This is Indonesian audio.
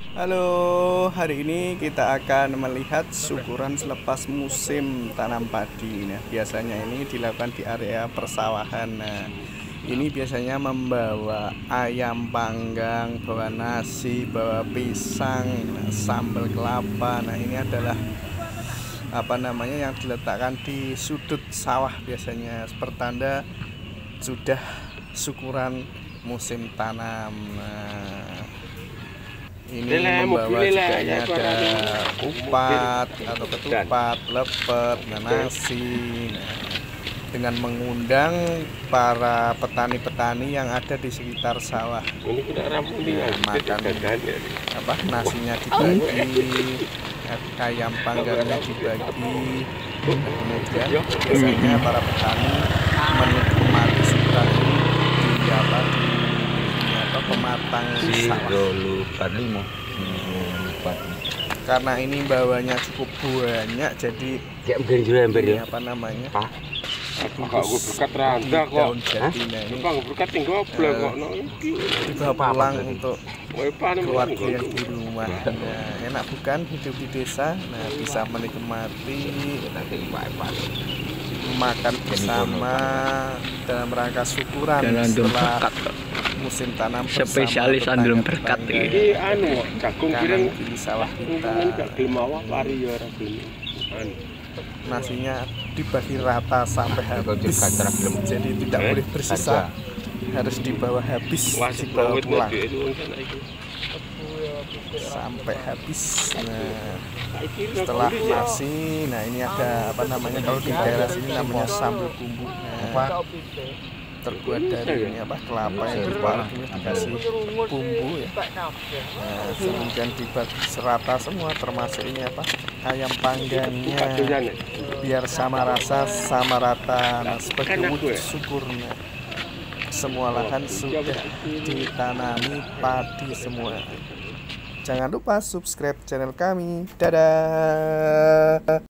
Halo, hari ini kita akan melihat syukuran selepas musim tanam padi. Nah, biasanya ini dilakukan di area persawahan. Nah, ini biasanya membawa ayam panggang, bawa nasi, bawa pisang, sambal kelapa. Nah, ini adalah yang diletakkan di sudut sawah biasanya pertanda sudah syukuran musim tanam. Nah, ini membawa juga ini ada kupat atau ketupat, lepet, nasi. Nah, dengan mengundang para petani-petani yang ada di sekitar sawah. Makan nasinya dibagi, ayam panggangnya dibagi. Dan kemudian biasanya para petani menikmati syukuran ini di pematang sawah. Karena ini bawanya cukup banyak, jadi ini daun jadinya ini dibawa pulang untuk keluarga yang di rumah. Nah, enak bukan hidup di desa? Nah, bisa menikmati makan bersama dalam rangka syukuran setelah musim tanam spesialis andrum berkat ini jagung piring di sawah kita. Nasinya dibagi rata sampai habis, jadi tidak boleh bersisa, harus dibawa habis, dibawa pulang sampai habis. Nah, setelah nasi, nah ini ada kalau di daerah sini namanya sambal bumbu. Nah, terbuat dari kelapa yang diparut, ini dikasih bumbu ya. Nah, kemudian dibagi serata semua, termasuk ini ayam panggangnya, biar sama rasa sama rata. Nah, sebagai wujud syukurnya, semua lahan sudah ditanami padi semua. Jangan lupa subscribe channel kami. Dadah.